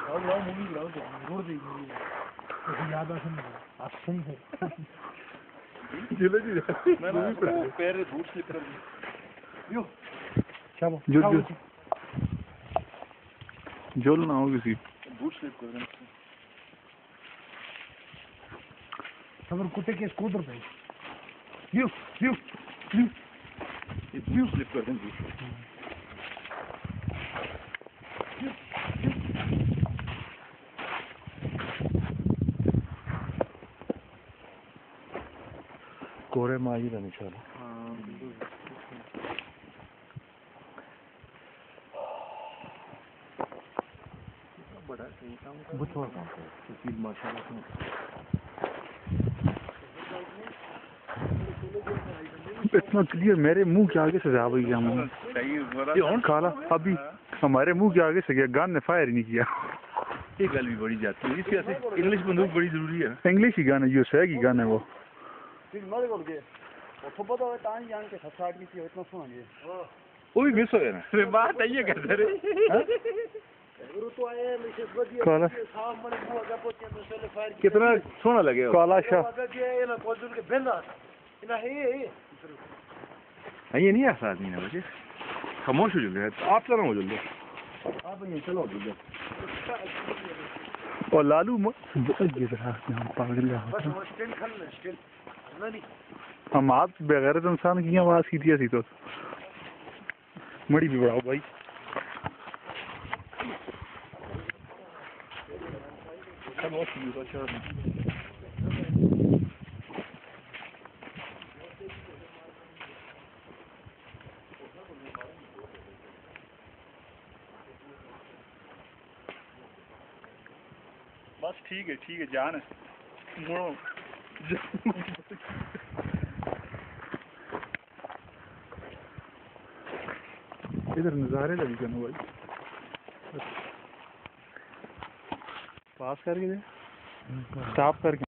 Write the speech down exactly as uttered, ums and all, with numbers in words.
और लाओ मूवी लाओ तो रोड देखिए तो याद आ सुन आप सुन है चलो जी मैं पैर बूट स्लिप कर दिया यो चलो जो जो जोल ना हो किसी बूट स्लिप कर देना खबर कुत्ते के स्कूटर पे यो यो यो ये बूट स्लिप कर देना कोरे में ही रहने चलो बड़ा सही काम बहुत बड़ा काम है माशाल्लाह इतना क्लियर मेरे मुंह के आगे से जा वही गया काला अभी हमारे मुंह के आगे से गया गन ने फायर नहीं किया ये गल भी बड़ी जाती है इसके ऐसे इंग्लिश बंदूक बड़ी जरूरी है इंग्लिश ही गन है यूएसए की गन है वो वो भी मिस हो गया ना बात है ये कहते रहे काला कितना सोना लगे काला शाह ये नहीं ऐसा आदमी ना बच्चे खामोश हो जाए आप चलो हो जाए आप ये चलो हो जाए और लालू पागल हम आप बगैर इंसान की आवाज की थी ऐसी तो मड़ी भी बढ़ाओ भाई बस ठीक है ठीक है जान मुड़ो इधर नज़ारे लगी करना भाई पास करके दे स्टॉप करके